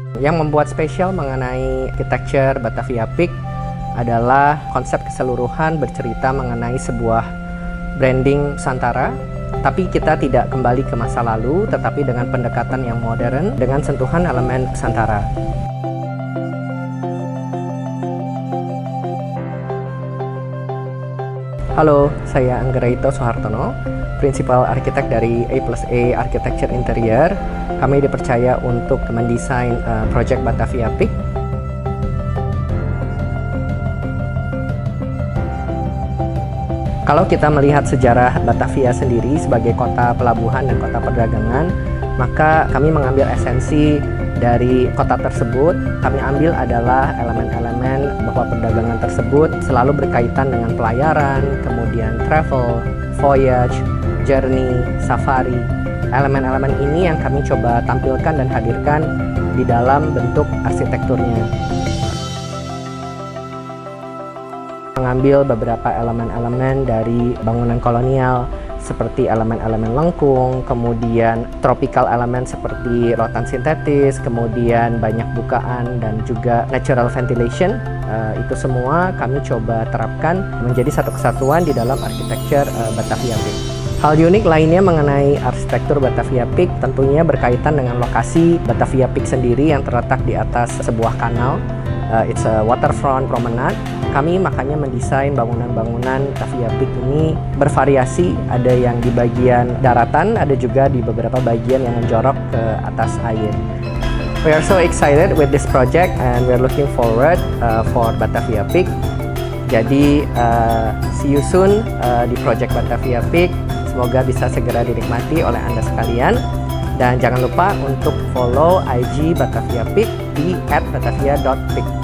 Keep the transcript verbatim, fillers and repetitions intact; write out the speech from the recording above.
Yang membuat spesial mengenai architecture Batavia Peak adalah konsep keseluruhan bercerita mengenai sebuah branding Nusantara, tapi kita tidak kembali ke masa lalu, tetapi dengan pendekatan yang modern dengan sentuhan elemen Nusantara. Halo, saya Anggraito Soehartono, Prinsipal Arsitek dari A plus A Architecture Interior. Kami dipercaya untuk mendesain uh, Project Batavia Peak. Kalau kita melihat sejarah Batavia sendiri sebagai kota pelabuhan dan kota perdagangan, maka kami mengambil esensi dari kota tersebut. Kami ambil adalah elemen-elemen bahwa perdagangan tersebut selalu berkaitan dengan pelayaran, kemudian travel, voyage, journey, safari. Elemen-elemen ini yang kami coba tampilkan dan hadirkan di dalam bentuk arsitekturnya. Mengambil beberapa elemen-elemen dari bangunan kolonial seperti elemen-elemen lengkung, kemudian tropical elemen seperti rotan sintetis, kemudian banyak bukaan dan juga natural ventilation. Uh, itu semua kami coba terapkan menjadi satu kesatuan di dalam arsitektur uh, Batavia Peak. Hal unik lainnya mengenai arsitektur Batavia Peak tentunya berkaitan dengan lokasi Batavia Peak sendiri yang terletak di atas sebuah kanal. Uh, it's a waterfront promenade. Kami makanya mendesain bangunan-bangunan Batavia Peak ini bervariasi, ada yang di bagian daratan, ada juga di beberapa bagian yang menjorok ke atas air. We are so excited with this project and we are looking forward uh, for Batavia Peak. Jadi uh, see you soon uh, di Project Batavia Peak. Semoga bisa segera dinikmati oleh Anda sekalian. Dan jangan lupa untuk follow I G Batavia Peak di at batavia dot peak.